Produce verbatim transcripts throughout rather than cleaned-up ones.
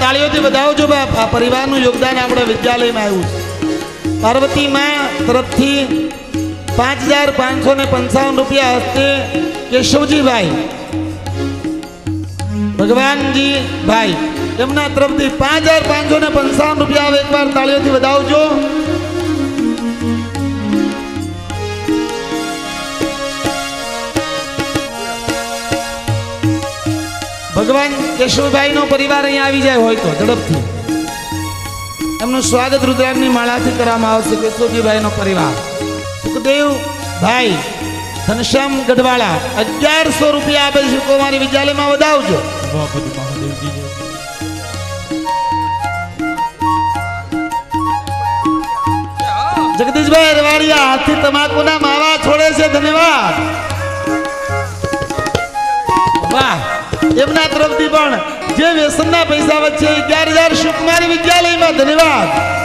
તાળીઓથી વધાવજો બાપ, આ પરિવારનું યોગદાન આપણે વિદ્યાલયમાં આવ્યું છે। पार्वती माँ तरफ थी पांच हजार पांच सौ ने पंचावन रुपया हस्ते केशवजी भाई भगवान जी भाई एमना तरफ थी पांच हजार पांच सौ ने पंचावन रुपया एक बार तालियों थी बताओ। भगवान केशव भाई नो परिवार अहीं आवी जाय होय तो झड़पथी एमનું સ્વાગત રુદ્રાક્ષની માળાથી કરવામાં આવશે। કેશવજીભાઈ નો પરિવાર સુખદેવ ભાઈ ઘનશ્યામ ગઢવાળા અગિયારસો રૂપિયા આપે છે। કુમારી વિદ્યાલયમાં વધાવજો। જગદીશભાઈ રવાડિયા હાથથી તમાકુના માવા છોડે છે, ધન્યવાદ। વાહ, એમના તરફથી પણ જે વ્યસનના પૈસા વચ્ચે અગિયાર હજાર સુકુમારી વિદ્યાલયમાં ધન્યવાદ।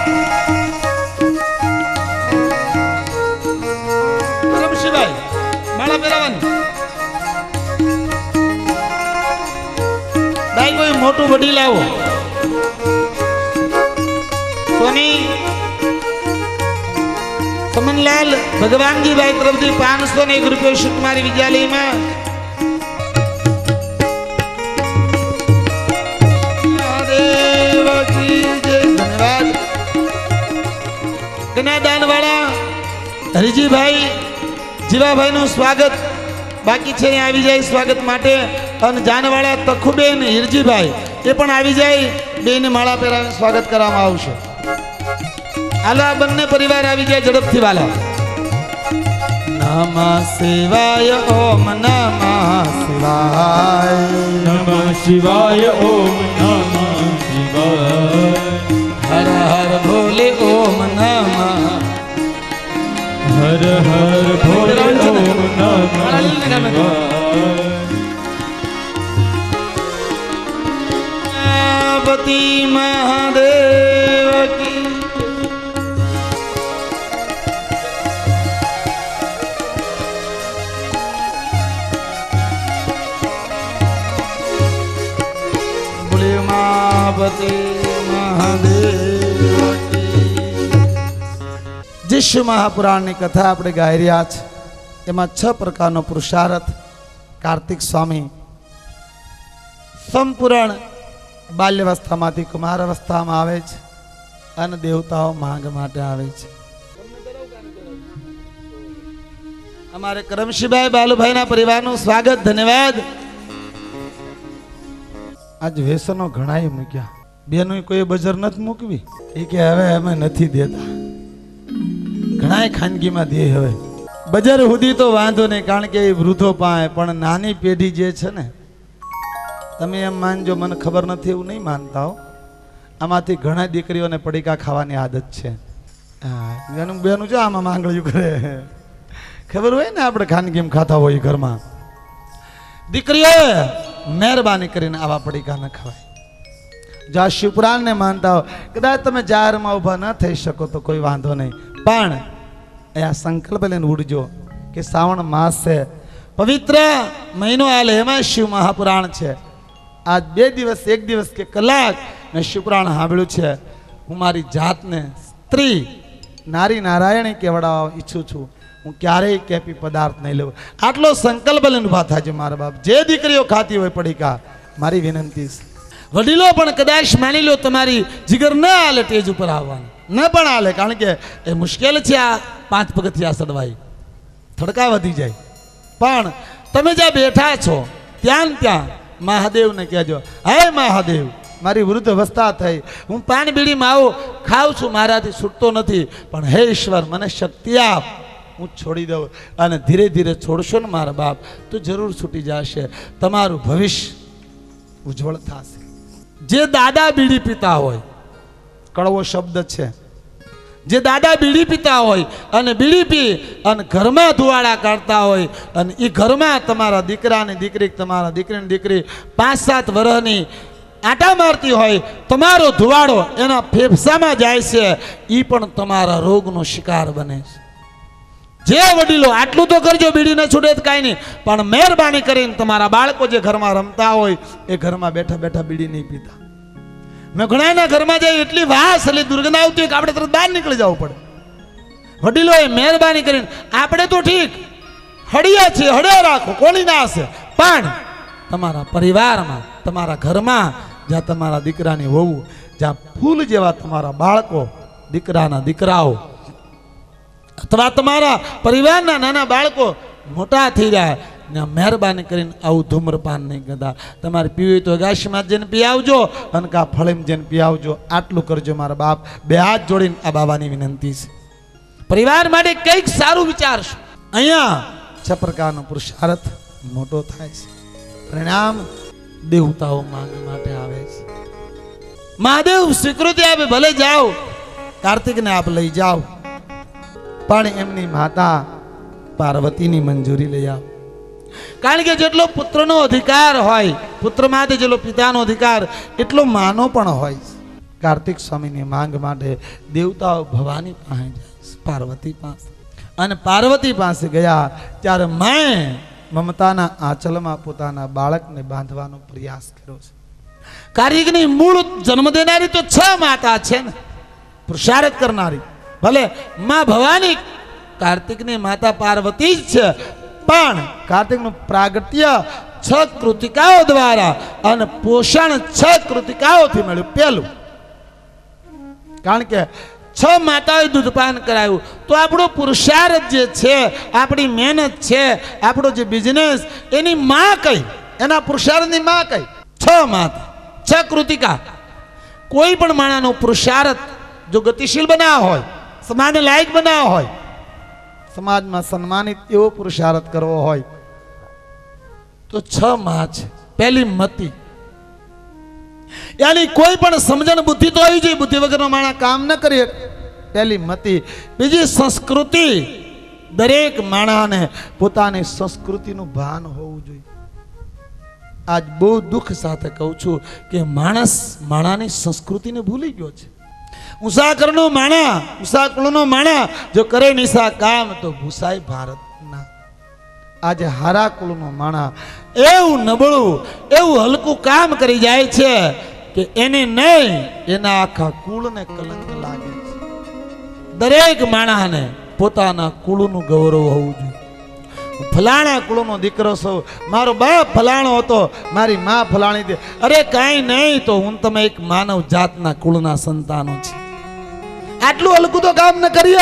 રમશીભાઈ માળા પહેરાવાની ભાઈ કોઈ મોટું વડી લાવો। સોની સમનલાલ ભગવાનજી ભાઈ તરફથી પાંચસો ને એક રૂપિયા સુકુમારી વિદ્યાલયમાં। दान वाला हरिजी भाई जीवा भाई नु स्वागत बाकी छे, आवी जाय स्वागत माटे। अन जान वाला तखुबेन हिरजी भाई ए पण आवी जाय, बेने माळा पेरावीने स्वागत करवामां आवशे। आला बन्ने परिवार आवी जाय झड़पथी वाला। नमः शिवाय ओम नमः शिवाय नमः शिवाय ओम नमः शिवाय हर हर भोले ओम नमः हर हर भोले ओम नमः शिवाय। पार्वती महादेव की बोले महापति जिष्णु महापुराण की कथा आपणे गाई रह्या छे। एमां छ प्रकारनो पुरुषार्थ कार्तिक स्वामी संपूर्ण बाल्यावस्थामांथी कुमारावस्थामां आवे छे अने देवताओ मांग माटे आवे छे। अमारे करमशीभाई बालुभाईना परिवारनुं स्वागत, धन्यवाद। आज व्यसनो घणाए मूक्या, बेनो कोई बजर नथी मूकवी ए के हवे अमे नथी देता, घणाए खानगी में दे हवे बजार हुदी तो वांधो नहीं, कारण के वृद्धो पाए पण नानी पेढ़ी जे छे ने तमे एम मानजो मन खबर नथी एवुं नहीं मानता हो। आमांथी घणा दीकरीओने पડીકા खावानी आदत छे। हां एनुं बेनुं जो आमां मांगळ्યું करे, खबर होय ने आपणे खानगीम खाता होय घरमां। दीकरीओ મહેરબાની કરીને આવા પડીકા ન ખવાય। જો આ શિવપુરાણને માનતા હો, કદાચ તમે જાહેરમાં ઊભા ન થઈ શકો તો કોઈ વાંધો નહીં, પણ આ સંકલ્પ લઈને ઉડજો કે શ્રાવણ માસ છે, પવિત્ર મહિનો આલે, એમાં શિવ મહાપુરાણ છે। આજ બે દિવસ એક દિવસ કે કલાક મેં શિવપુરાણ સાંભળ્યું છે। હું મારી જાતને સ્ત્રી નારી નારાયણી કહેવડાવવા ઈચ્છું છું। હું ક્યારેય કેપી પદાર્થ નહીં લેવું, આટલો સંકલ્પ લઈને ઉભા થાજો મારા બાપ। જે દીકરીઓ ખાતી હોય પડીકા, મારી વિનંતી છે, વડીલો પણ કદાચ માની લો તમારી જીગર ન હાલે ટેજ ઉપર આવવાની, ન પણ હાલે, કારણ કે એ મુશ્કેલ છે આ પાંચ પગથિયા ચડવાય, થડકા વધી જાય। પણ તમે જ્યાં બેઠા છો ત્યાં ત્યાં મહાદેવને કહેજો, હે મહાદેવ મારી વૃદ્ધ અવસ્થા થઈ, હું પાન બીડીમાં આવું ખાઉં છું, મારાથી છૂટતો નથી, પણ હે ઈશ્વર મને શક્તિ આપ, હું છોડી દઉં। અને ધીરે ધીરે છોડશો ને મારા બાપ તો જરૂર છૂટી જશે, તમારું ભવિષ્ય ઉજ્જવળ થશે। જે દાદા બીડી પીતા હોય, કડવો શબ્દ છે, જે દાદા બીડી પીતા હોય અને બીડી પી અને ઘરમાં ધુવાડા કાઢતા હોય અને એ ઘરમાં તમારા દીકરાની દીકરી, તમારા દીકરીની દીકરી પાંચ સાત વર્ષની આટા મારતી હોય, તમારો ધુવાડો એના ફેફસામાં જાય છે, એ પણ તમારા રોગનો શિકાર બને છે। જે વડીલો આટલું તો કરજો, બીડી ન છૂટે તો કાંઈ નહીં, પણ મહેરબાની કરીને તમારા બાળકો જે ઘરમાં રમતા હોય એ ઘરમાં બેઠા બેઠા બીડી નહીં પીતા। મેં ઘણાના ઘરમાં જઈ એટલી વાસ એટલે દુર્ગંધ આવતી હોય કે આપણે તરત બહાર નીકળી જવું પડે. વડીલોએ મહેરબાની કરીને આપણે તો ઠીક હળિયા છે, હળિયા રાખો, કોની ના હશે, પણ તમારા પરિવારમાં, તમારા ઘરમાં, જ્યાં તમારા દીકરાની વહુ, જ્યાં ફૂલ જેવા તમારા બાળકો, દીકરાના દીકરાઓ અથવા તમારા પરિવારના નાના બાળકો મોટા થઈ જાય ને મહેરબાની કરીને આવું ધૂમ્રપાન નહીં કરતા. તમારે પીવી તો ગાશમાં જઈને પી આવજો અને કા ફળીમ જઈને પી આવજો. આટલું કરજો મારા બાપ. બે હાથ જોડીને આ બાબાની વિનંતી છે. પરિવાર માટે કંઈક સારું વિચારશું. અહીંયા છ પ્રકારનો પુરુષાર્થ મોટો થાય છે. પરિણામ દેવતાઓ માંગ માટે આવે છે. મહાદેવ સ્વીકૃતિ આપે, ભલે જાઓ, કાર્તિકને આપ લઈ જાઓ, પણ એમની માતા પાર્વતીની મંજૂરી લઈ આવો. કારણ કે જેટલો પુત્રનો અધિકાર હોય, પુત્ર માટે જેટલો પિતાનો અધિકાર એટલો માનો પણ હોય. કાર્તિક સ્વામીની માંગ માટે દેવતાઓ ભવાની પાસે જાય, પાર્વતી પાસે. અને પાર્વતી પાસે ગયા ત્યારે મેં મમતાના આંચલમાં પોતાના બાળકને બાંધવાનો પ્રયાસ કર્યો છે. કાર્તિકની મૂળ જન્મ દેનારી તો છ માતા છે ને, પુરુષાર્થ કરનારી. ભલે માં ભવાની કાર્તિકની માતા પાર્વતી જ છે, પણ કાર્તિકનું પ્રાગટ્ય છ કૃતિકાઓ દ્વારા અને પોષણ છ કૃતિકાઓથી મળ્યું. પહેલું, કારણ કે છ માતાએ દૂધપાન કરાયું, તો આપણો પુરુષાર્થ જે છે, આપણી મહેનત છે, આપણો જે બિઝનેસ, એની માં કઈ, એના પુરુષાર્થની માં કઈ? છ માતા, છ કૃતિકા. કોઈ પણ માણસનો પુરુષાર્થ જો ગતિશીલ બનાવવો હોય, સમાજને લાયક બનાવવો હોય, સમાજમાં સન્માનિત એવો પુરુષાર્થ કરવો હોય, તો છ માં છે. પહેલી મતિ, યાની કોઈ પણ સમજણ બુદ્ધિ તો આવી જોઈએ, બુદ્ધિ વગરનો માણસ કામ ન કરીએ. પહેલી મતિ. બીજી સંસ્કૃતિ, દરેક માણસને પોતાની સંસ્કૃતિનું ભાન હોવું જોઈએ. આજ બહુ દુઃખ સાથે કહું છું કે માણસ માણાની સંસ્કૃતિને ભૂલી ગયો છે. ઉષા કરનો માણા, ઉષા કુળનો માણા જો કરે નિશા કામ તો ભૂસાય ભારતના. આજે હારા કુળનો માણા એવું નબળું, એવું હલકું કામ કરી જાય છે કે એને નહીં, એના આખા કુળને કલંક લાગે છે. દરેક માણસને પોતાના કુળનું ગૌરવ હોવું જોઈએ. ફલાણા કુળનો દીકરો છું, મારો બાપ ફલાણો હતો, મારી માં ફલાણી દે. અરે કાંઈ નહીં, તો હું તમે એક માનવ જાતના કુળના સંતાનો છે. આટલું હલકું તો કામ ન કરીએ.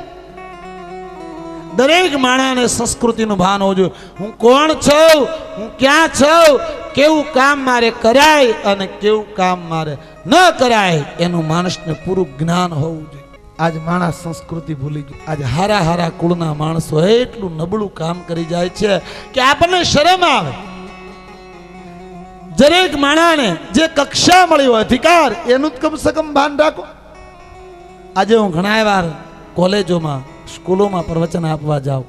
દરેક માણસને સંસ્કૃતિનું ભાન હોવું જોઈએ. હું કોણ છું, હું ક્યાં છું, કેવું કામ મારે કરાય અને કેવું કામ મારે ન કરાય, એનું માણસને પૂરું જ્ઞાન હોવું જોઈએ. આજ માણસ સંસ્કૃતિ ભૂલી ગયો. આજે હારા હારા કુળના માણસો એટલું નબળું કામ કરી જાય છે કે આપણને શરમ આવે. દરેક માણસને જે કક્ષા મળી હોય, અધિકાર, એનું કમ સે કમ ભાન રાખો. આજે હું ઘણા વાર કોલેજોમાં, સ્કૂલોમાં પ્રવચન આપવા જાઉં,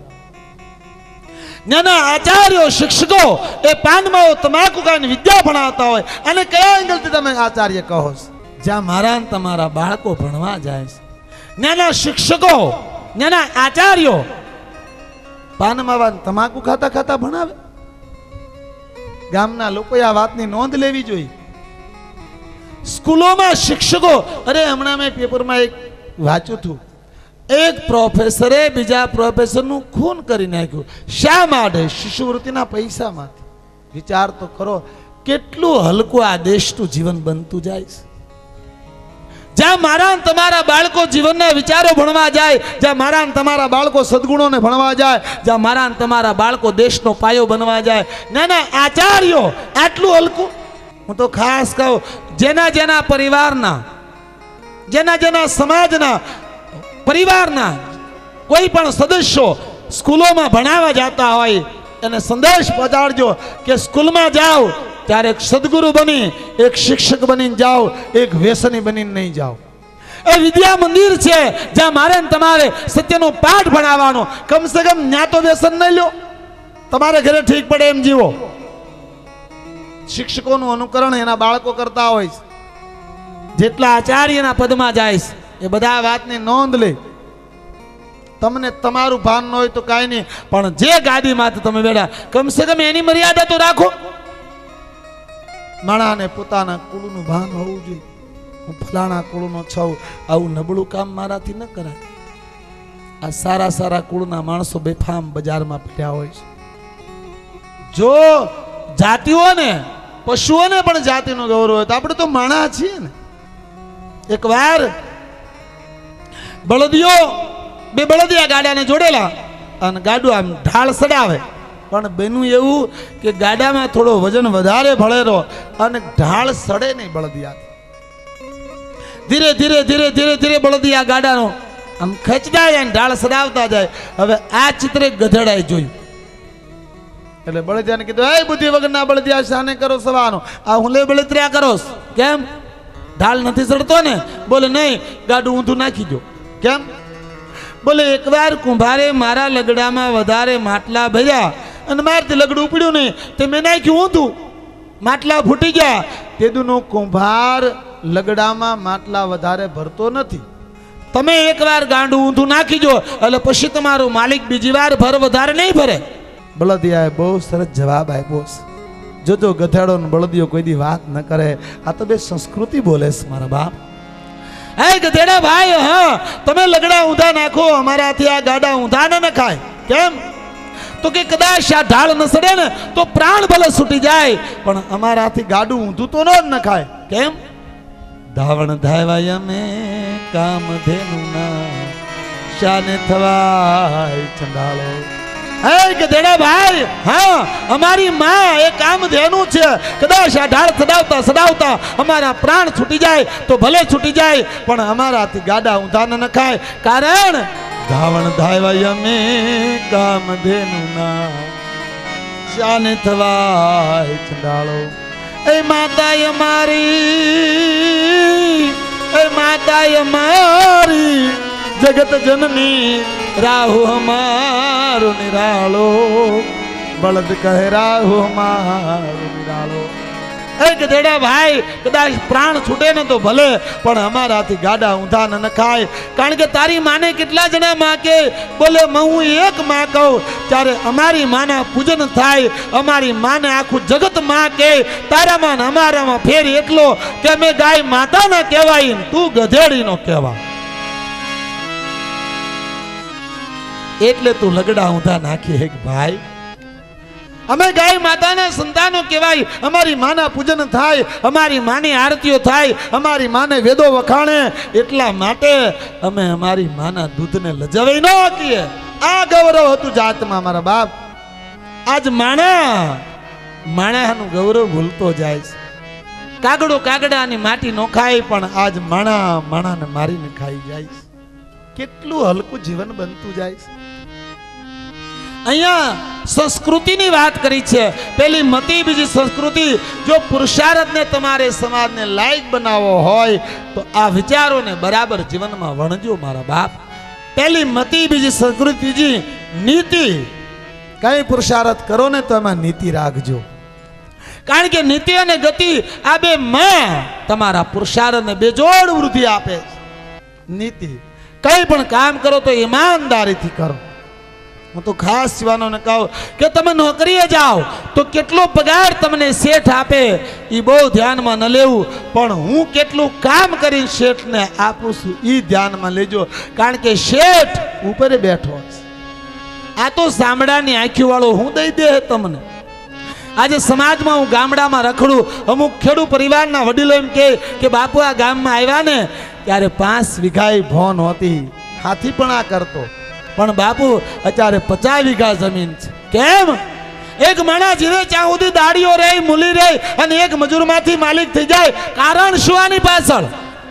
નાના આચાર્યો, શિક્ષકો એ પાનમાં તમાકુ ખાઈને વિદ્યા ભણાવતા હોય, અને કયા એંગલથી તમે આચાર્ય કહો છો? જ્યાં મારા ને તમારા બાળકો ભણવા જાય છે, નાના શિક્ષકો, નાના આચાર્યો પાનમાં તમાકુ ખાતા ખાતા ભણાવે. ગામના લોકોએ આ વાતની નોંધ લેવી જોઈએ. સ્કૂલોમાં શિક્ષકો, અરે હમણાં મેં પેપરમાં એક વાંચ્યું હતું, એક પ્રોફેસરે બીજા પ્રોફેસરનું ખૂન કરી નાખ્યું. શા માટે? શિષ્યવૃત્તિના પૈસામાંથી. વિચાર તો કરો કેટલું હલકું આ દેશનું જીવન બનતું જાય છે. જ્યાં મારા ને તમારા બાળકો જીવનના વિચારો ભણવા જાય, જ્યાં મારા ને તમારા બાળકો સદગુણોને ભણવા જાય, જ્યાં મારા ને તમારા બાળકો દેશનો પાયો બનવા જાય, નાના આચાર્યો આટલું હલકું. હું તો ખાસ કહું, જેના જેના પરિવારના, જેના જેના સમાજના, પરિવારના કોઈ પણ સદસ્યો સ્કૂલોમાં ભણાવવા જતા હોય, એને સંદેશ પહોંચાડજો કે સ્કૂલમાં જાઓ ત્યારે એક સદગુરુ બની, એક શિક્ષક બનીને જાઓ, એક વ્યસની બનીને નહીં જાઓ. એ વિદ્યા મંદિર છે જ્યાં મારે ને તમારે સત્યનો પાઠ ભણાવવાનો. કમસે કમ ન્યા તો વ્યસન નહીં લો, તમારે ઘરે ઠીક પડે એમ જીવો. શિક્ષકોનું અનુકરણ એના બાળકો કરતા હોય છે. જેટલા આચાર્યના પદમાં જાય છે એ બધા વાતની નોંધ લે. તમને તમારું ભાન ન હોય તો કાંઈ નહીં, પણ જે ગાદીમાંથી તમે બેઠા, કમસે કમ એની મર્યાદા તો રાખો. માણાને પોતાના કુળનું ભાન હોવું જોઈએ. હું ફલાણા કુળનો છું, આવું નબળું કામ મારાથી ન કરાય. આ સારા સારા કુળના માણસો બેફામ બજારમાં પડ્યા હોય છે. જો જાતિઓને પશુઓને પણ જાતિનો ગૌરવ હોય તો આપણે તો માણા છીએ ને. એક વાર બળદીઓ બે બળદિયા ગાડાને જોડેલા અને ગાડું આમ ઢાળ સડાવે, પણ બેનું એવું કે ગાડામાં થોડો વજન વધારે ભળેલો અને ઢાળ સડે નહીં બળદિયા. ધીરે ધીરે ધીરે ધીરે ધીરે બળદિયા ગાડાનો આમ ખેંચતા જાય ને ઢાળ સડાવતા જાય. હવે આ ચિત્ર ગધેડાએ જોયું એટલે બળદિયાને કીધું, એ બુદ્ધિ વગરના બળદિયા શાને કરો સવાનો, આ હું લે બળતર્યા કરોસ કેમ? ઢાળ નથી સડતો ને? બોલે નહીં, ગાડું ઊંધું નાખી દો. કેમ? બોલે એકવાર કુંભારે મારા લગડામાં વધારે માટલા ભર્યા અને મારથી લગડું ઉપડ્યું નહીં તે મેં નાખ્યું ઊંધું, માટલા ફૂટી ગયા. તેદુનો કુંભાર લગડામાં માટલા વધારે ભરતો નથી. તમે એકવાર ગાંડું ઊંધું નાખી દો એટલે પછી તમારો માલિક બીજી વાર ભર વધારે નહીં ભરે. બળદિયાએ બહુ સરસ જવાબ આપ્યો. જોજો ગધેડો ને બળદિયો કોઈ દી વાત ન કરે. આ તો બે સંસ્કૃતિ બોલે છે મારા બાપ. હે ગધેડા ભાઈ, હા તમે લગડા ઊંધા નાખો, અમારાથી આ ગાડા ઊંધા ન નખાય. કેમ? તો કે કદાચ આ ઢાળ ન સડે ને તો પ્રાણ ભલે છૂટી જાય, પણ અમારાથી ગાડું ઊંધું તો ન જ નખાય. કેમ? ધાવણ ધાવાય અમે કામ ધેનું ના શાને થવાય ચંડાળો. હે ગધેડા ભાઈ, હા અમારી માં એ કામ ધેનું છે. કદાચ આ ઢાળ સડાવતા સડાવતા અમારા પ્રાણ છૂટી જાય તો ભલે છૂટી જાય, પણ અમારાથી ગાડા ઊંધા ન નખાય. કારણ ધાવણ ધાવાય અમે કામ ધેનું ના શાને થવાય ચંડાળો. એ માતા અમારી, એ માતા અમારી જગત જનની રાહુ હમારો નિરાળો. બળદ કહે રાહુ હમારો નિરાળો. એ ગધેડા ભાઈ, કદાચ પ્રાણ છૂટે ને તો ભલે, પણ અમારાથી ગાડા ઊંધા ન નખાય. કારણ કે તારી માને કેટલા જણા માં કે? બોલે હું એક માં કહું ત્યારે અમારી માના પૂજન થાય. અમારી માને આખું જગત માં કે. તારામાં ને અમારામાં ફેર એટલો કે અમે ગાય માતા ના કહેવાય, તું ગધેડી નો કહેવાય. એટલે તું લગડા ઊંધા નાખી હે ભાઈ. અમે ગાય માતાના સંતાનો કહેવાય, અમારી માના પૂજન થાય, અમારી માની આરતીઓ થાય, અમારી માને વેદો વખાણે. એટલા માટે અમે અમારી માના દૂધને લજાવી ન શકીએ. આ ગૌરવ હતું જાતમાં મારા બાપ. આજ માણા માણાનું ગૌરવ ભૂલતો જાય છે. કાગડો કાગડાની માટી નો ખાય, પણ આજ માણા માણાને મારીને ખાઈ જાય છે. કેટલું હલકું જીવન બનતું જાય છે. અહીંયા સંસ્કૃતિની વાત કરી છે. પેલી મતી, બીજી સંસ્કૃતિ. જો પુરુષાર્થને તમારે સમાજને લાયક બનાવવો હોય તો આ વિચારોને બરાબર જીવનમાં વણજો મારા બાપ. પેલી મતી, બીજી સંસ્કૃતિ, ત્રીજી નીતિ. કઈ પુરુષાર્થ કરો ને તો એમાં નીતિ રાખજો. કારણ કે નીતિ અને ગતિ આ બે માં તમારા પુરુષાર્થને બેજોડ વૃદ્ધિ આપે. નીતિ, કઈ પણ કામ કરો તો ઈમાનદારીથી કરો. હું તો ખાસ યુવાનોને કહું કે તમે નોકરીએ જાઓ તો કેટલો પગાર તમને શેઠ આપે એ બહુ ધ્યાનમાં ન લેવું, પણ હું કેટલું કામ કરી શેઠને આપું છું એ ધ્યાનમાં લેજો. કારણ કે શેઠ ઉપર બેઠો છે. આ તો સાંભળાની આંખી વાળો હું દઈ દે તમને. આજે સમાજમાં હું ગામડામાં રખડું, અમુક ખેડૂત પરિવારના વડીલો એમ કહે કે બાપુ આ ગામમાં આવ્યા ને ત્યારે પાંચ વીઘાએ ભોન હોતી, હાથી પણ આ કરતો, પણ બાપુ અત્યારે પચાસ વીઘા જમીન છે. કેમ? એક માણસ જીવે ત્યાં સુધી દાડીઓ રહી, મૂલી રહી અને એક મજૂરમાંથી માલિક થઈ જાય. કારણ શું? આની પાછળ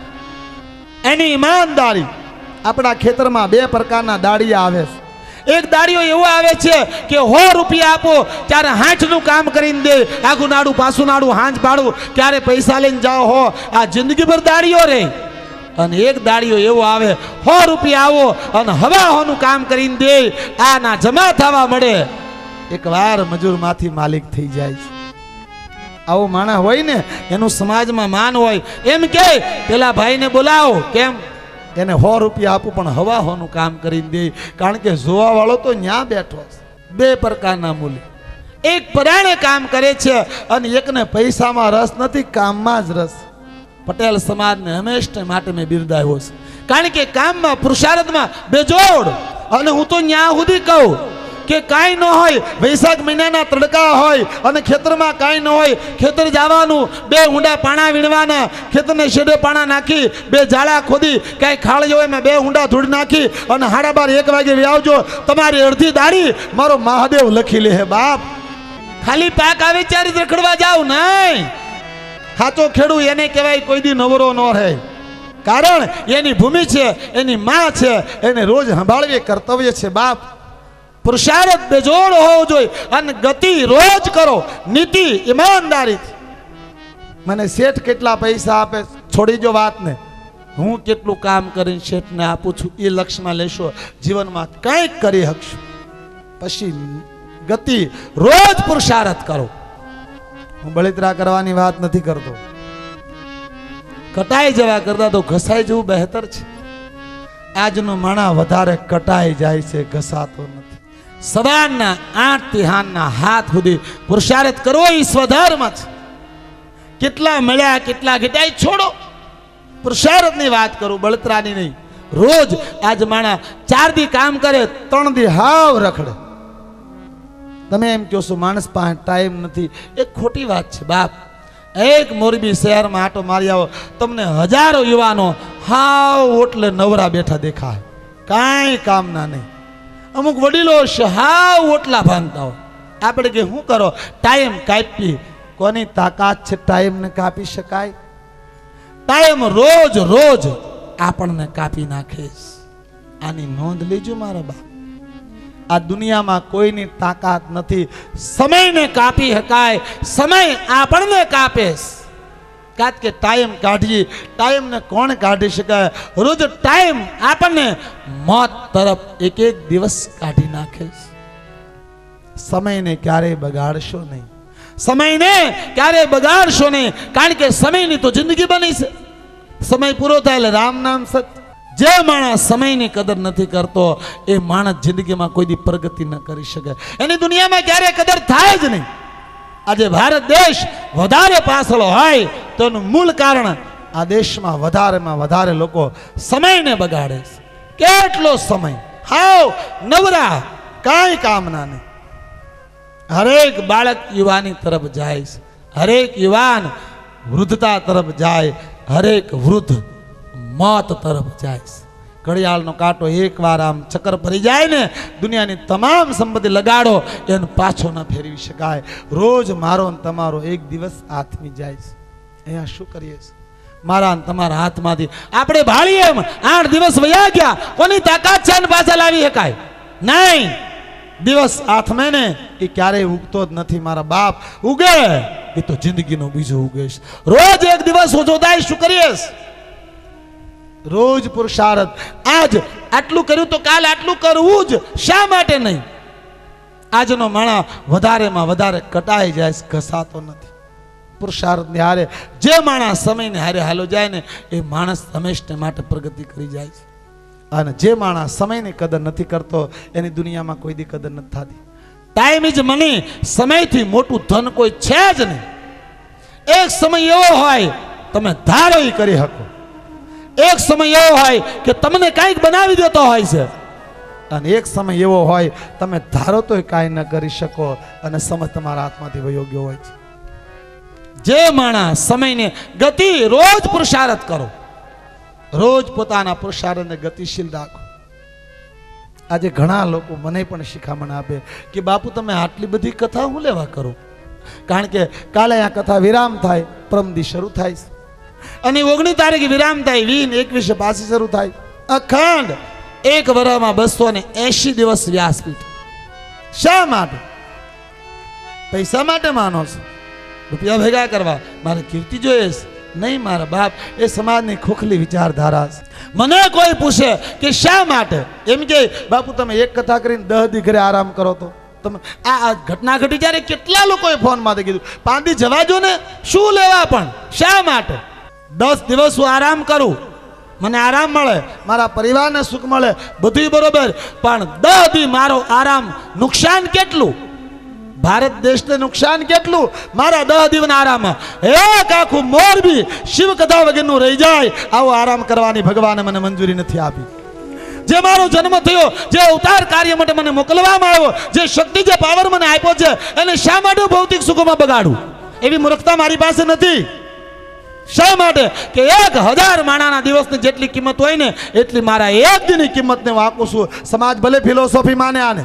એની ઈમાનદારી. આપણા ખેતરમાં બે પ્રકારના દાડિયા આવે છે. એક દાડીઓ એવો આવે છે કે સો રૂપિયા આપો ત્યારે હાથ નું કામ કરીને દે, આગું નાડું પાછું નાડું હાંજ પાડું, ક્યારે પૈસા લઈને જાઓ હો, આ જિંદગી ભર દાડીઓ રે. અને એક દાડીઓ એવો આવે સો રૂપિયા આવો અને હવા હોનું કામ કરીને દે, આ ના જમા થવા મળે, એક વાર મજૂર માંથી માલિક થઈ જાય છે. આવો માણસ હોય ને એનું સમાજમાં માન હોય. એમ કે પેલા ભાઈને બોલાવો. કેમ? એને સો રૂપિયા આપું પણ હવા હોનું કામ કરીને દે. કારણ કે જોવા વાળો તો ન્યા બેઠો છે. બે પ્રકારના મૂલ્ય. એક પરાણે કામ કરે છે અને એકને પૈસામાં રસ નથી, કામમાં જ રસ. પટેલ સમાજને હંમેશા માટે મેં બિરદાવ્યો છે, કારણ કે કામમાં પુરુષાર્થમાં બેજોડ. અને હું તો ન્યા સુધી કહું કે કાંઈ ન હોય, વૈશાખ મહિનાના તડકા હોય અને ખેતરમાં કાંઈ ન હોય, ખેતર જવાનું, બે ઊંડા પાણા વીણવાના, ખેતરને શેડે પાણા નાખી, બે જાળા ખોદી, કાંઈ ખાળી હોય એમાં બે ઊંડા ધૂળ નાખી અને સાડા બાર એક વાગે આવજો. તમારી અડધી દાડી મારો મહાદેવ લખી લે હે બાપ. ખાલી પાક આવે ત્યારે રખડવા જાવ નહીં. સાચો ખેડૂત એને કહેવાય કોઈ દી નવરો ન રહે, કારણ એની ભૂમિ છે, એની માં છે, એને રોજ સંભાળવી કર્તવ્ય છે બાપ. પુરુષાર્થ બેજોડ હોવો જોઈએ અને ગતિ રોજ કરો, નીતિ ઈમાનદારીથી. મને શેઠ કેટલા પૈસા આપે છોડી જો વાતને, હું કેટલું કામ કરીને શેઠને આપું છું એ લક્ષ્યમાં લેશો, જીવનમાં કંઈક કરી શકશો. પછી ગતિ રોજ પુરુષાર્થ કરો. હું બળિતરા કરવાની વાત નથી કરતો, કટાઈ જવા કરતા તો ઘસાઈ જવું બહેતર છે. આજનો માણા વધારે કટાઈ જાય છે, ઘસાતો નથી. સવારના આઠ થી હાથના હાથ સુધી પુરુષાર્થ કરવો એ સ્વધર્મ છે. કેટલા મળ્યા કેટલા ઘટાઈ છોડો, પુરુષાર્થની વાત કરું, બળતરાની નહીં. રોજ આજ માણા ચાર દી કામ કરે, ત્રણ દી હાવ રખડે. તમે એમ કહો છો માણસ પાસે ટાઈમ નથી, એ ખોટી વાત છે બાપ. એક મોરબી શહેરમાં આટો મારી આવો, તમને હજારો યુવાનો હાવ ઓટલે નવરા બેઠા દેખાય, કાંઈ કામના નહીં. અમુક વડીલો હાવ ઓટલા ભાંગતા હોય. આપણે કે શું કરો, ટાઈમ કાપી. કોની તાકાત છે ટાઈમને કાપી શકાય? ટાઈમ રોજ રોજ આપણને કાપી નાખે. આની નોંધ લેજો મારા બાપ. આ દુનિયામાં કોઈની તાકાત નથી સમયને કાપી શકાય, સમય આપણને કાપે. કારણ કે ટાઈમ કાઢી, ટાઈમને કોણ કાઢી શકાય? રોજ ટાઈમ આપણને મોત તરફ એક એક દિવસ કાઢી નાખે. સમયને ક્યારેય બગાડશો નહીં, સમયને ક્યારેય બગાડશો નહીં, કારણ કે સમયની તો જિંદગી બની છે. સમય પૂરો થાય એટલે રામ નામ સત્ય. જે માણસ સમયની કદર નથી કરતો એ માણસ જિંદગીમાં કોઈ દી પ્રગતિ ન કરી શકે, એની દુનિયામાં ક્યારેય કદર થાય જ નહીં. આજે ભારત દેશ વધારે પાછળ હોય તો એનું મૂળ કારણ આ દેશમાં વધારેમાં વધારે લોકો સમયને બગાડે છે. કેટલો સમય હાવ નવરા, કાંઈ કામના નહીં. હરેક બાળક યુવાની તરફ જાય છે, હરેક યુવાન વૃદ્ધતા તરફ જાય, હરેક વૃદ્ધ મોત તરફ જાય છે. ઘડિયાળનો કાંટો એકવાર આમ ચક્કર ભરી જાય ને, દુનિયાની તમામ સંપત્તિ લગાડો એને પાછો ન ફેરવી શકાય. રોજ મારો ને તમારો એક દિવસ હાથમી જાય છે. અહીંયા શું કરીએ છીએ? મારા ને તમારા હાથમાંથી આપણે ભાળીએ એમ આઠ દિવસ વયા ગયા, કોની તાકાત છે પાછા લાવી શકાય નહીં. દિવસ હાથમે ને એ ક્યારેય ઉગતો જ નથી મારા બાપ. ઉગે એ તો જિંદગીનો બીજો ઉગે છે. રોજ એક દિવસ ઓછો થાય, શું કરીએ? રોજ પુરુષાર્થ. આજ આટલું કર્યું તો કાલ આટલું કરવું જ શા માટે નહીં? આજનો માણસ વધારેમાં વધારે કટાઈ જાય, ઘસાતો નથી. પુરુષાર્થની હારે જે માણસ સમયને હારે હાલો જાય ને એ માણસ હંમેશા માટે પ્રગતિ કરી જાય છે. અને જે માણસ સમયની કદર નથી કરતો એની દુનિયામાં કોઈ દી કદર નથી થતી. Time is money. સમયથી મોટું ધન કોઈ છે જ નહીં. એક સમય એવો હોય તમે ધારો એ કરી શકો, એક સમય એવો હોય કે તમને કાંઈક બનાવી દેતો હોય છે, અને એક સમય એવો હોય તમે ધારો તો કાંઈ ન કરી શકો અને સમય તમારા હાથમાંથી વયો ગયો હોય છે. જે માણસ સમયને ગતિ રોજ પુરુષાર્થ કરો, રોજ પોતાના પુરુષાર્થને ગતિશીલ રાખો. આજે ઘણા લોકો મને પણ શિખામણ આપે કે બાપુ તમે આટલી બધી કથા હું લેવા કરો? કારણ કે કાલે આ કથા વિરામ થાય, પરમદી શરૂ થાય છે, અને ઓગણીસ તારીખે વિરામ થાય, વીન એકવીસે પાછી શરૂ થાય. અખંડ એક વર્ષમાં બસો ને એસી દિવસ વ્યાસપીઠ. શા માટે? પૈસા માટે માનો છો? રૂપિયા ભેગા કરવા? મારે કીર્તિ જોઈએ નહીં મારા બાપ. એ સમાજની ખોખલી વિચારધારા છે. મને કોઈ પૂછે કે શા માટે, એમ કે બાપુ તમે એક કથા કરીને દહ દી ઘરે આરામ કરો તો તમે આ ઘટના ઘટી ત્યારે કેટલા લોકોએ ફોનમાંથી કીધું પાંદી જવા જો ને, શું લેવા પણ શા માટે? દસ દિવસ હું આરામ કરું, મને આરામ મળે, મારા પરિવારને સુખ મળે, બધું બરોબર, પણ દહ દી મારો આરામ નુકસાન કેટલું? ભારત દેશને નુકસાન કેટલું? મારા દહ દિવસના આરામ એક આખું મોરબી શિવ કથા વગરનું રહી જાય આવો આરામ કરવાની ભગવાને મને મંજૂરી નથી આપી. જે મારો જન્મ થયો, જે અવતાર કાર્ય માટે મને મોકલવામાં આવ્યો, જે શક્તિ, જે પાવર મને આપ્યો છે, એને શા માટે ભૌતિક સુખોમાં બગાડું? એવી મૂર્ખતા મારી પાસે નથી. શા માટે? કે એક હજાર માણાના દિવસની જેટલી કિંમત હોય ને એટલી મારા એક દિનની કિંમતને હું આંકું છું. સમાજ ભલે ફિલોસોફી માને આને,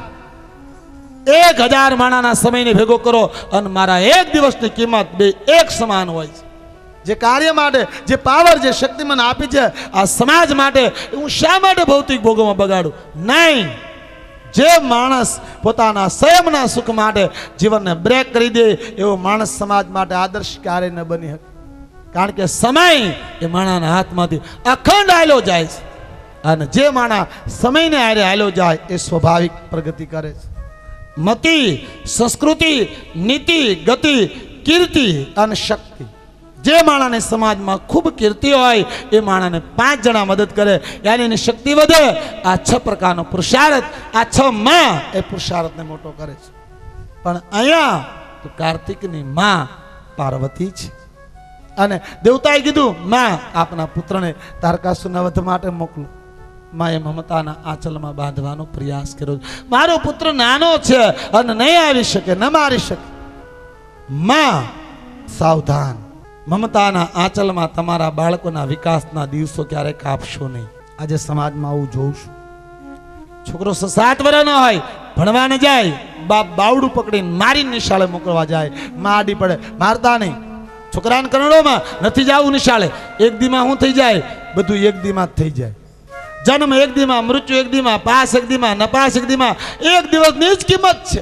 એક હજાર માણાના સમયને ભેગો કરો અને મારા એક દિવસની કિંમત બે એક સમાન હોય છે. જે કાર્ય માટે, જે પાવર, જે શક્તિ મને આપી છે આ સમાજ માટે, હું શા માટે ભૌતિક ભોગોમાં બગાડું? નહીં. જે માણસ પોતાના સ્વયંના સુખ માટે જીવનને બ્રેક કરી દે એવો માણસ સમાજ માટે આદર્શ ક્યારે ન બની શકે. કારણ કે સમય એ માણાના હાથમાંથી અખંડ હાલ્યો જાય છે અને જે માણા સમયને હારે હાલ્યો જાય એ સ્વાભાવિક પ્રગતિ કરે છે. મતિ, સંસ્કૃતિ, નીતિ, ગતિ, કીર્તિ અને શક્તિ. જે માણાને સમાજમાં ખૂબ કીર્તિ હોય એ માણાને પાંચ જણા મદદ કરે યાની એની શક્તિ વધે. આ છ પ્રકારનો પુરુષાર્થ, આ છ માં એ પુરુષાર્થને મોટો કરે છે. પણ અહીંયા તો કાર્તિકની માં પાર્વતી છે અને દેવતાએ કીધું માં આપના પુત્રને તારકાસુરના વધ માટે મોકલો. માએ મમતાના આંચલમાં બાંધવાનો પ્રયાસ કર્યો. મારો પુત્ર નાનો છે અને નહીં આવી શકે, ન મારી શકે. માં સાવધાન, મમતાના આંચલમાં તમારા બાળકોના વિકાસના દિવસો ક્યારેય કાપશો નહીં. આજે સમાજમાં આવું જોઉં છું. છોકરો સાત વર્ષનો હોય, ભણવા ન જાય, બાપ બાવડું પકડીને મારીને નિશાળે મોકલવા જાય. માં આડી પડે, મારતા નહીં. છોકરાને કરોડોમાં નથી જવું નિશાળે. એક દીમાં શું થઈ જાય? બધું એક દીમાં જ થઈ જાય. જન્મ એક દીમાં, મૃત્યુ એક દીમાં, પાસ એક દીમાં, નપાસ એક દીમાં. એક દિવસની જ કિંમત છે.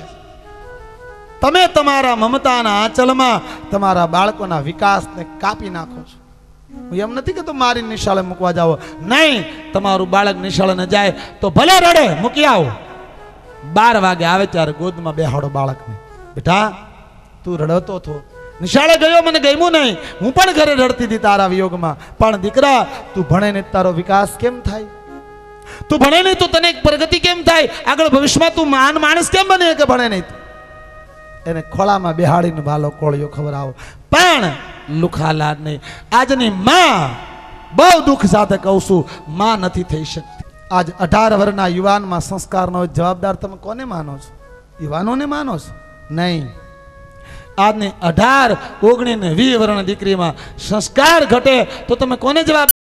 તમે તમારા મમતાના આંચલમાં તમારા બાળકોના વિકાસને કાપી નાખો છો. હું એમ નથી કે તો મારી નિશાળે મૂકવા જાઓ, નહીં. તમારું બાળક નિશાળે ન જાય તો ભલે રડે, મૂકી આવો. બાર વાગે આવે ત્યારે ગોદમાં બેહાડો બાળકને. બેટા તું રડતો થો, નિશાળે ગયો મને ગમ્યું નહીં, હું પણ ઘરે રડતી હતી તારા વિયોગમાં. પણ દીકરા તું ભણે ને તારો વિકાસ કેમ થાય? તું ભણે નહીં તો તને પ્રગતિ કેમ થાય? આગળ ભવિષ્યમાં તું મહાન માણસ કેમ બને કે ભણે નહીં? એને ખોળામાં બેહાડીને ભાલો કોળિયો ખબર આવો, પણ લુખાલાડ નહીં. આજની માં બહુ દુઃખ સાથે કહું છું, માં નથી થઈ શકતી. આજ અઢાર વર્ષના યુવાનમાં સંસ્કારનો જવાબદાર તમે કોને માનો છો? યુવાનોને માનો છો? નહીં. આજની અઢાર ઓગણીસ ને વીસ વર્ષની દીકરીમાં સંસ્કાર ઘટે તો તમે કોને જવાબ